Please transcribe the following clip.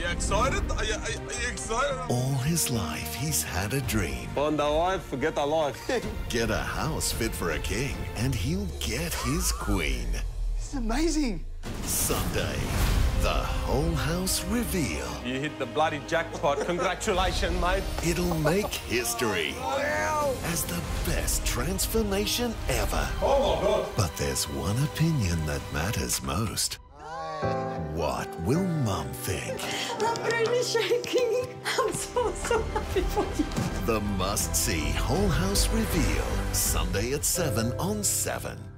excited? Are you excited? All his life, he's had a dream. Find a wife, forget a life. Get a house fit for a king, and he'll get his queen. This is amazing. Sunday, the whole house reveal. You hit the bloody jackpot. Congratulations, mate. It'll make history. Wow. As the best transformation ever. Oh, my God. But there's one opinion that matters most. What will Mum think? I'm really shaking. I'm so happy for you. The must-see Whole House reveal, Sunday at 7 on 7.